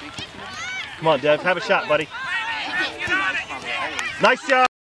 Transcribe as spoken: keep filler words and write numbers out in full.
Come on, Dev. Have a shot, buddy. Nice job.